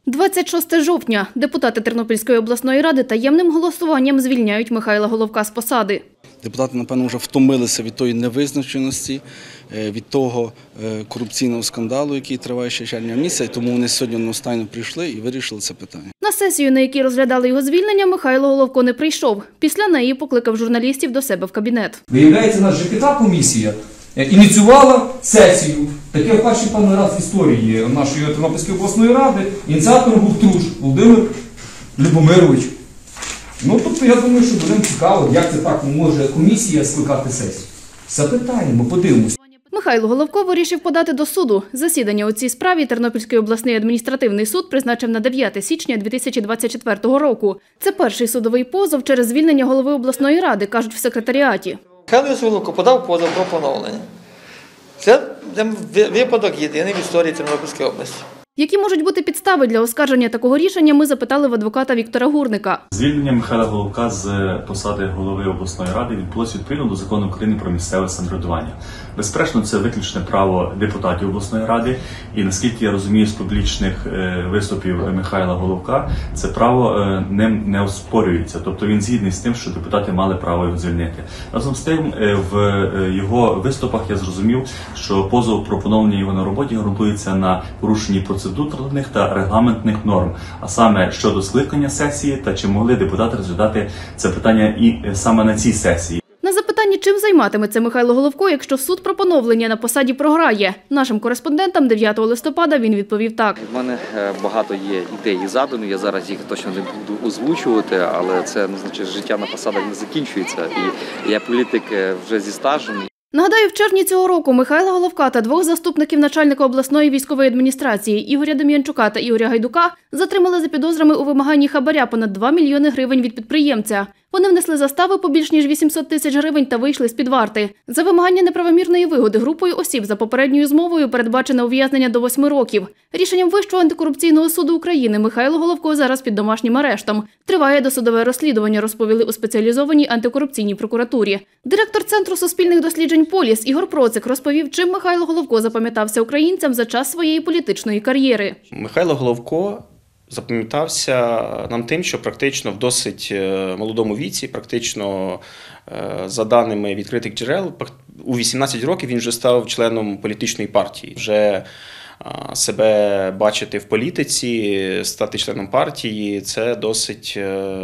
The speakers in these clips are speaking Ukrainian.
26 жовтня. Депутати Тернопільської обласної ради таємним голосуванням звільняють Михайла Головка з посади. Депутати, напевно, вже втомилися від тої невизначеності, від того корупційного скандалу, який триває ще червня місяця, тому вони сьогодні одностайно прийшли і вирішили це питання. На сесію, на якій розглядали його звільнення, Михайло Головко не прийшов. Після неї покликав журналістів до себе в кабінет. Виявляється, наша ЖКХ-комісія ініціювала сесію. Таке перший раз в історії нашої Тернопільської обласної ради. Ініціатором був Труш Володимир Любомирович. Ну, тобто, я думаю, що будемо цікаво, як це так може комісія скликати сесію. Запитаємо, подивимося. Михайло Головко вирішив подати до суду. Засідання у цій справі Тернопільський обласний адміністративний суд призначив на 9 січня 2024 року. Це перший судовий позов через звільнення голови обласної ради, кажуть в секретаріаті. Михайло Головко подав позов про поновлення. Це випадок єдиний в історії Тернопільської області. Які можуть бути підстави для оскарження такого рішення, ми запитали в адвоката Віктора Гурника. Звільнення Михайла Головка з посади голови обласної ради відбулося відповідно до Закону України про місцеве самоврядування. Безперечно, це виключне право депутатів обласної ради, і наскільки я розумію з публічних виступів Михайла Головка, це право ним не оспорюється. Тобто він згідний з тим, що депутати мали право його звільнити. Разом з тим, в його виступах я зрозумів, що позов про поновлення його на роботі ґрунтується на порушенні процедурних та регламентних норм, а саме щодо скликання сесії та чи могли депутати розглядати це питання і саме на цій сесії. На запитання, чим займатиметься Михайло Головко, якщо суд про поновлення на посаді програє, нашим кореспондентам 9 листопада він відповів так. У мене багато є ідей і задумів, я зараз їх точно не буду озвучувати, але це не значить, що життя на посадах не закінчується. І я політик вже зі стажем. Нагадаю, в червні цього року Михайла Головка та двох заступників начальника обласної військової адміністрації Ігоря Дем'янчука та Ігоря Гайдука затримали за підозрами у вимаганні хабаря понад 2 мільйони гривень від підприємця. Вони внесли застави по більш ніж 800 тисяч гривень та вийшли з-під варти. За вимагання неправомірної вигоди групою осіб за попередньою змовою передбачено ув'язнення до 8 років. Рішенням Вищого антикорупційного суду України Михайло Головко зараз під домашнім арештом. Триває досудове розслідування, розповіли у спеціалізованій антикорупційній прокуратурі. Директор Центру суспільних досліджень «Поліс» Ігор Процик розповів, чим Михайло Головко запам'ятався українцям за час своєї політичної кар'єри. Михайло Головко запам'ятався нам тим, що практично в досить молодому віці, практично за даними відкритих джерел, у 18 років він вже став членом політичної партії. Вже себе бачити в політиці, стати членом партії – це досить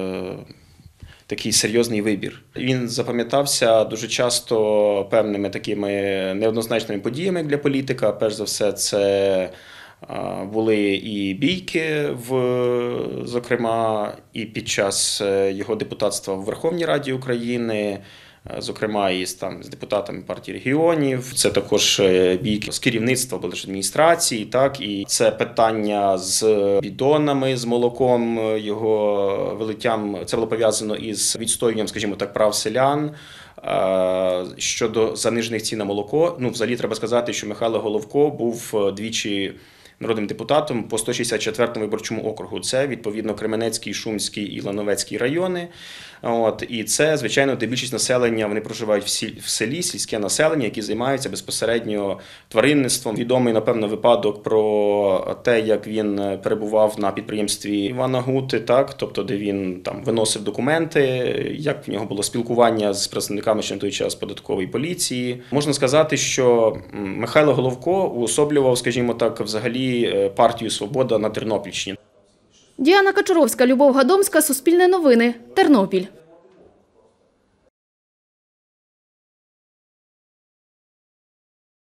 такий серйозний вибір. Він запам'ятався дуже часто певними такими неоднозначними подіями для політика. Перш за все, це були і бійки, зокрема, і під час його депутатства в Верховній Раді України, зокрема і з депутатами партії регіонів. Це також бійки з керівництва облдержадміністрації, так, і це питання з бідонами, з молоком, його вилиттям. Це було пов'язано із відстоюванням, скажімо так, прав селян. Щодо занижених цін на молоко, взагалі треба сказати, що Михайло Головко був двічі народним депутатом по 164-му виборчому округу. Це, відповідно, Кременецький, Шумський і Лановецький райони. І це, звичайно, де більшість населення, вони проживають в селі, сільське населення, які займаються безпосередньо тваринництвом. Відомий, напевно, випадок про те, як він перебував на підприємстві Івана Гути, так, тобто, де він там виносив документи, як в нього було спілкування з представниками ще на той час податкової поліції. Можна сказати, що Михайло Головко уособлював, скажімо так, взагалі партію «Свобода» на Тернопільщині. Діана Качуровська, Любов Гадомська, Суспільне новини, Тернопіль.